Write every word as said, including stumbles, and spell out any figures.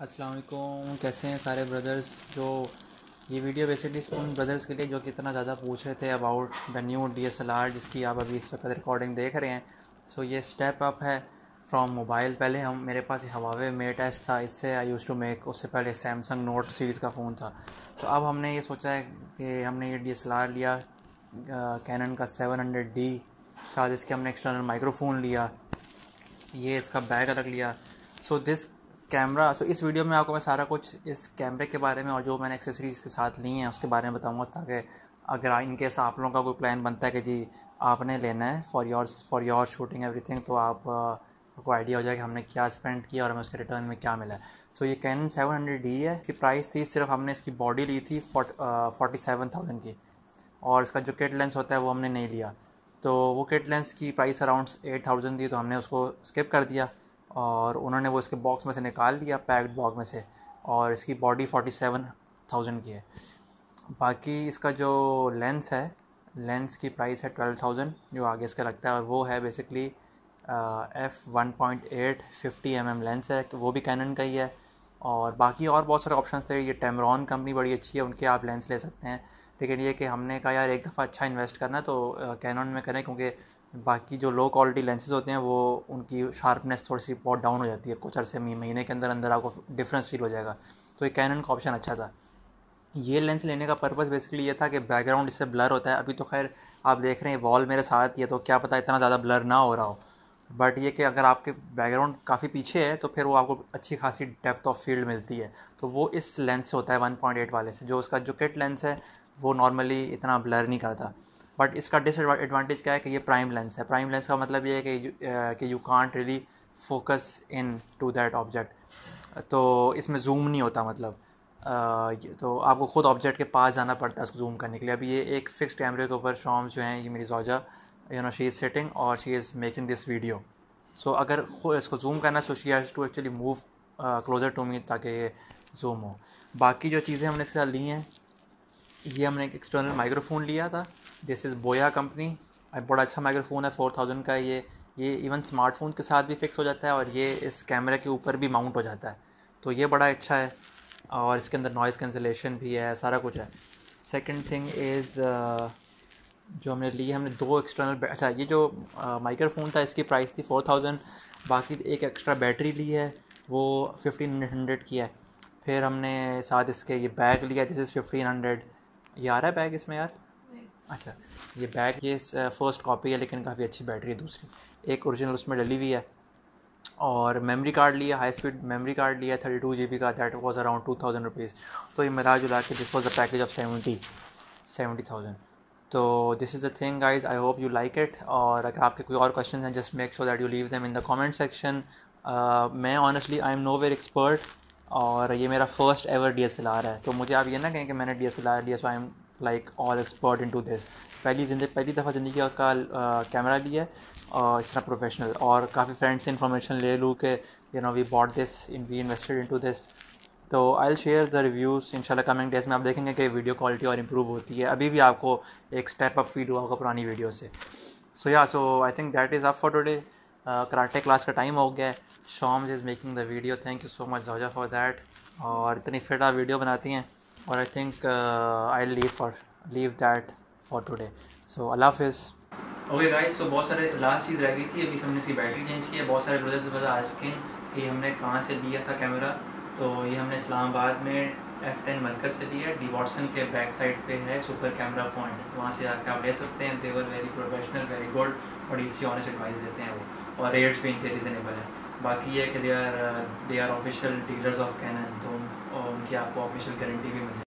अस्सलाम वालेकुम। कैसे हैं सारे ब्रदर्स। जो ये वीडियो बेसिकली उन ब्रदर्स के लिए जो कि इतना ज़्यादा पूछ रहे थे about the new D S L R जिसकी आप अभी इस वक्त रिकॉर्डिंग देख रहे हैं। सो so, ये स्टेप अप है फ्रॉम मोबाइल। पहले हम मेरे पास हवावे मेट एस था, इससे आई यूज़ टू मेक। उससे पहले सैमसंग नोट सीरीज़ का फ़ोन था। तो अब हमने ये सोचा है कि हमने ये डी एस एल आर लिया कैनन का सेवन हंड्रेड डी। साथ इसके हमने एक्सटर्नल माइक्रोफोन लिया, ये इसका बैग अलग लिया। सो दिस कैमरा, सो इस वीडियो में आपको मैं सारा कुछ इस कैमरे के बारे में और जो मैंने एक्सेसरीज़ के साथ ली हैं उसके बारे में बताऊंगा, ताकि अगर इन केस आप लोगों का कोई प्लान बनता है कि जी आपने लेना है for your for your shooting everything, तो आप आपको आइडिया हो जाए कि हमने क्या स्पेंड किया और हमें उसके रिटर्न में क्या मिला है। सो ये कैनन सेवन हंड्रेड डी है। इसकी प्राइस थी, सिर्फ हमने इसकी बॉडी ली थी फोर्टी सेवन थाउजेंड की, और इसका जो किट लेंस होता है वो हमने नहीं लिया। तो वो किट लेंस की प्राइस अराउंड एट थाउजेंड थी, तो हमने उसको स्किप कर दिया और उन्होंने वो इसके बॉक्स में से निकाल दिया, पैक्ड बॉक्स में से, और इसकी बॉडी फोर्टी सेवन थाउजेंड की है। बाकी इसका जो लेंस है, लेंस की प्राइस है ट्वेल्व थाउजेंड जो आगे इसका लगता है, और वो है basically F one point eight fifty M M lens है, वो भी कैनन का ही है। और बाकी और बहुत सारे ऑप्शन थे। ये टेमरॉन कंपनी बड़ी अच्छी है, उनके आप लेंस ले सकते हैं। लेकिन ये कि हमने कहा यार एक दफ़ा अच्छा इन्वेस्ट करना तो कैनन में करें, क्योंकि बाकी जो लो क्वालिटी लेंसेज होते हैं वो उनकी शार्पनेस थोड़ी सी बहुत डाउन हो जाती है। कुछ अरसे महीने के अंदर अंदर आपको डिफरेंस फील हो जाएगा। तो ये कैनन का ऑप्शन अच्छा था। ये लेंस लेने का पर्पस बेसिकली ये था कि बैकग्राउंड इससे ब्लर होता है। अभी तो खैर आप देख रहे हैं वॉल मेरे साथ ही है, तो क्या पता इतना ज़्यादा ब्लर ना हो रहा हो। बट ये कि अगर आपके बैकग्राउंड काफ़ी पीछे है तो फिर वो आपको अच्छी खासी डेप्थ ऑफ फील्ड मिलती है। तो वो इस लेंस से होता है वन पॉइंट एट वाले से। जो उसका जो किट लेंस है वो नॉर्मली इतना ब्लर नहीं करता। बट इसका डिसएडवांटेज क्या है कि ये प्राइम लेंस है। प्राइम लेंस का मतलब ये है कि कि you can't really focus in to that object. तो इसमें जूम नहीं होता, मतलब uh, तो आपको खुद ऑब्जेक्ट के पास जाना पड़ता है उसको जूम करने के लिए। अभी ये एक फिक्स कैमरे के ऊपर शॉम जो हैं, ये मेरी जोजा, you know she is sitting और she is making this video. So अगर खुद इसको जूम करना so she has to actually move closer to me ताकि ये जूम हो। बाकी जो चीज़ें हमने इसके साथ ली हैं, ये हमने एक एक्सटर्नल माइक्रोफोन लिया था। दिस इज़ बोया कंपनी, बड़ा अच्छा माइक्रोफोन है, फोर थाउजेंड का। ये ये इवन स्मार्टफोन के साथ भी फिक्स हो जाता है और ये इस कैमरे के ऊपर भी माउंट हो जाता है, तो ये बड़ा अच्छा है। और इसके अंदर नॉइज़ कैंसलेशन भी है, सारा कुछ है। सेकंड थिंग इज़ जो हमने ली है, हमने दो एक्सटर्नल, अच्छा ये जो माइक्रोफोन था इसकी प्राइस थी फोर थाउजेंड। बाकी एक एक्स्ट्रा बैटरी ली है वो फिफ्टीन हंड्रेड की है। फिर हमने साथ इसके ये बैग लिया, दिस इज़ फिफ्टीन हंड्रेड। ये आ रहा है बैग इसमें यार? अच्छा, ये बैग ये फ़र्स्ट कॉपी है लेकिन काफ़ी अच्छी बैटरी है। दूसरी एक ओरिजिनल उसमें डली हुई है। और मेमोरी कार्ड लिया, हाई स्पीड मेमोरी कार्ड लिया थर्टी टू जी बी का, that was around two thousand rupees. तो ये मिला जुला के this was a package of seventy seventy thousand. तो this is the thing guys, I hope you like it. और अगर आपके कोई और क्वेश्चन हैं, just make sure that you leave them in the comment section. मैं honestly I am know where expert, और ये मेरा first ever D S L R है, तो मुझे आप ये ना कहें कि मैंने डी एस एल आर लिया so I am like all expert into this. पहली जिंदगी पहली दफ़ा ज़िंदगी का कैमरा लिया और इस तरह प्रोफेशनल, और काफ़ी फ्रेंड्स से इन्फॉर्मेशन ले लूँ कि you know we bought this in we invested into this. तो I will share the reviews इंशाल्लाह कमिंग डेज में। आप देखेंगे कि वीडियो क्वालिटी और इम्प्रूव होती है। अभी भी आपको एक स्टेप अप फील हुआ होगा पुरानी वीडियो से। सो या so I think that is up for today. Karate class का टाइम हो गया है। शॉम is making the video, thank you so much जोजा फॉर दैट। और इतनी फिट आप वीडियो बनाती हैं, और I think I leave for leave that for today. So अल्लाह हाफिज़। ओके गाइस, सो बहुत सारे लास्ट चीज़ रह गई थी, अभी हमने इसकी बैटरी चेंज की है। बहुत सारे ब्रदर्स बस आस्किंग कि हमने कहाँ से लिया था कैमरा। तो ये हमने इस्लामाबाद में एफ टेन मरकज़ से लिया है। डी वॉटसन के बैक साइड पे है सुपर कैमरा पॉइंट, वहाँ से आके आप ले सकते हैं। They were very professional, very good, और इसी ऑनेस्ट एडवाइस देते हैं वो, और रेट्स भी इनके रिजनेबल हैं। बाकी ये कि they are they are official dealers of Canon, तो उनकी आपको ऑफिशियल गारंटी भी मिल